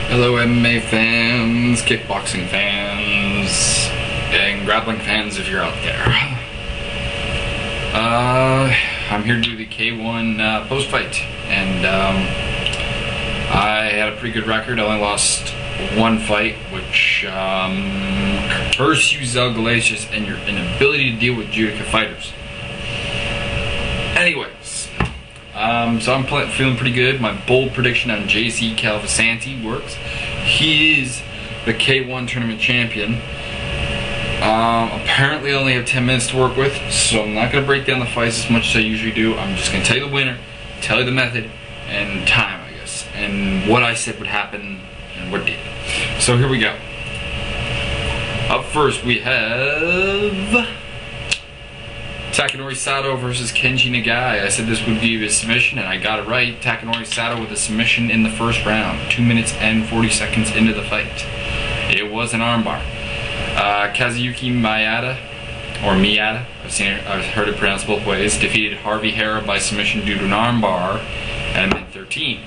Hello MMA fans, kickboxing fans, and grappling fans if you're out there. I'm here to do the K1 post-fight, and I had a pretty good record. I only lost one fight, which first you Zell Galicious and your inability to deal with Judica fighters. Anyways, so I'm feeling pretty good. My bold prediction on JC Calvasanti works. He is the K1 tournament champion. Apparently I only have 10 minutes to work with, so I'm not going to break down the fights as much as I usually do. I'm just going to tell you the winner, tell you the method, and time, I guess, and what I said would happen and what did. So here we go. Up first we have Takanori Sato versus Kenji Nagai. I said this would be a submission, and I got it right. Takanori Sato with a submission in the first round, 2 minutes and 40 seconds into the fight. It was an armbar. Kazuyuki Miyata, or Miyata, I've heard it pronounced both ways, defeated Harvey Hara by submission due to an armbar at minute 13.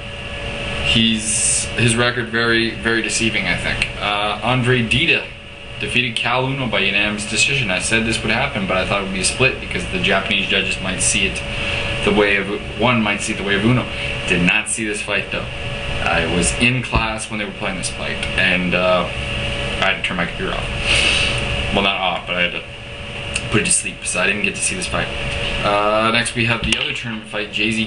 His record very, very deceiving, I think. Andre Dida defeated Cal Uno by unanimous decision. I said this would happen, but I thought it would be a split because the Japanese judges might see it the way of might see it the way of Uno. Did not see this fight though. I was in class when they were playing this fight, and I had to turn my computer off. Well, not off, but I had to put it to sleep, so I didn't get to see this fight. Next we have the other tournament fight, JZ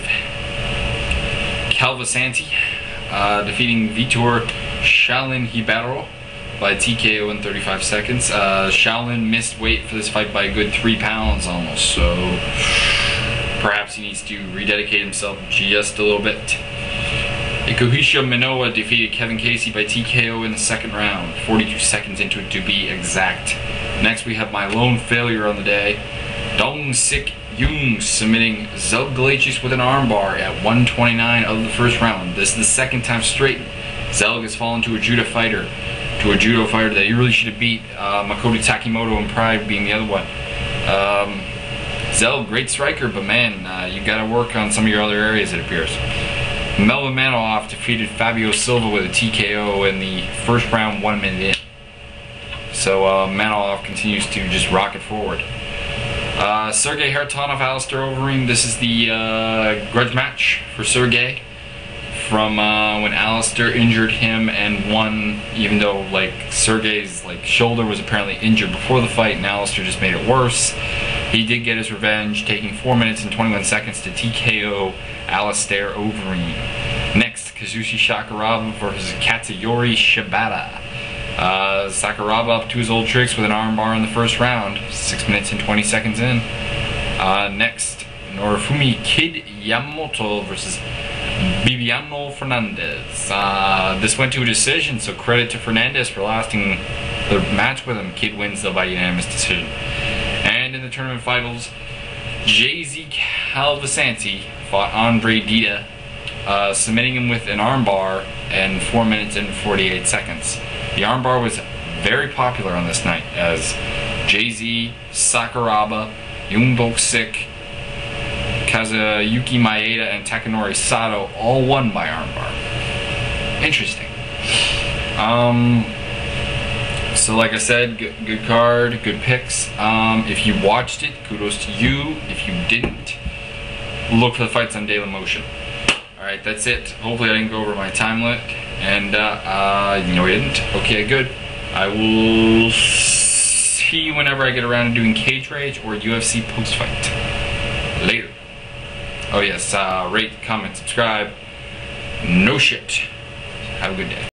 Calvasanti defeating Vitor Shaolin Hibaro by TKO in 35 seconds. Shaolin missed weight for this fight by a good 3 pounds almost, so perhaps he needs to rededicate himself just a little bit. Ikuhisha Minowa defeated Kevin Casey by TKO in the second round, 42 seconds into it to be exact. Next we have my lone failure on the day, Dong Sik Yoon submitting Zell Galicious with an armbar at 1:29 of the first round. This is the second time straight Zell has fallen to a judo fighter that he really should have beat, Makoto Takimoto and Pride being the other one. Zell, great striker, but man, you gotta work on some of your other areas, it appears. Melvin Manoff defeated Fabio Silva with a TKO in the first round, 1 minute in. So Manoff continues to just rocket forward. Sergey Hartonov, Alistair Overeem. This is the grudge match for Sergey from when Alistair injured him and won, even though like Sergey's shoulder was apparently injured before the fight and Alistair just made it worse. He did get his revenge, taking 4 minutes and 21 seconds to TKO Alistair Overeem. Next, Kazushi Sakuraba versus Katsuyori Shibata. Sakuraba up to his old tricks with an armbar in the first round, 6 minutes and 20 seconds in. Next, Norifumi Kid Yamamoto versus Bibiano Fernandez. This went to a decision, so credit to Fernandez for lasting the match with him. Kid wins though by unanimous decision. And in the tournament finals, JZ Calvasanti fought Andre Dida, submitting him with an armbar in 4 minutes and 48 seconds. The armbar was very popular on this night, as JZ, Sakuraba, Yoon Bok-sik, Kazuyuki Maeda, and Takanori Sato all won by armbar. Interesting. So like I said, good card, good picks. If you watched it, kudos to you. If you didn't, look for the fights on Dailymotion. Alright, that's it. Hopefully I didn't go over my time limit. And, no I didn't. Okay, good. I will see you whenever I get around to doing Cage Rage or UFC post-fight. Later. Oh yes, rate, comment, subscribe. No shit. Have a good day.